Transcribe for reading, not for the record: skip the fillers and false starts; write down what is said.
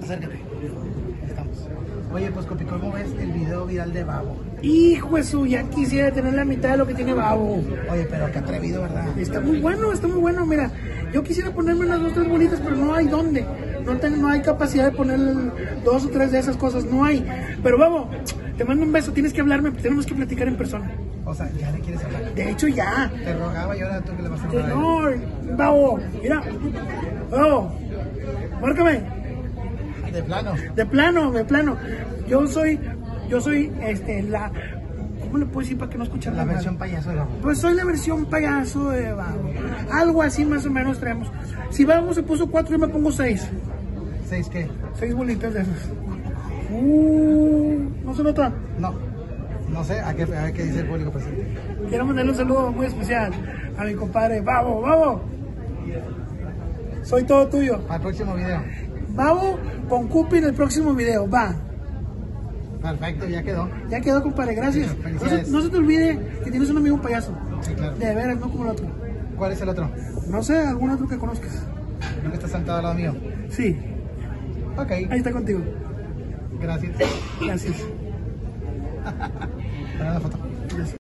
Acércate. Ahí estamos. Oye, pues, Copi, ¿cómo ves el video viral de Babo? Hijo de su, ya quisiera tener la mitad de lo que tiene Babo. Oye, pero qué atrevido, ¿verdad? Está muy bueno, mira. Yo quisiera ponerme unas 2 o 3 bolitas, pero no hay dónde. No hay capacidad de ponerle 2 o 3 de esas cosas, no hay. Pero Babo, te mando un beso, tienes que hablarme, tenemos que platicar en persona. O sea, ya le quieres hablar. De hecho, ya. Te rogaba y ahora tú que le vas a rogar. No, Babo, mira. Babo, márcame. De plano. De plano. Yo soy, la... ¿Cómo le puedo decir para que no escuchen La versión payaso de Babo. Pues soy la versión payaso de Babo. Algo así más o menos traemos. Si Babo se puso 4, yo me pongo 6. ¿6 qué? 6 bolitas de esas. ¿No se nota? No sé, a ver qué dice el público presente. Quiero mandarle un saludo muy especial a mi compadre Babo. Soy todo tuyo. Al próximo video. Babo con Cupi en el próximo video. Va. Perfecto, ya quedó. Ya quedó, compadre, gracias. Felicidades. No se te olvide que tienes un amigo payaso. Sí, claro. De veras, no como el otro. ¿Cuál es el otro? No sé, algún otro que conozcas. ¿No que está sentado al lado mío? Sí, Ok, ahí está contigo. gracias. Gracias. Para la foto. Gracias.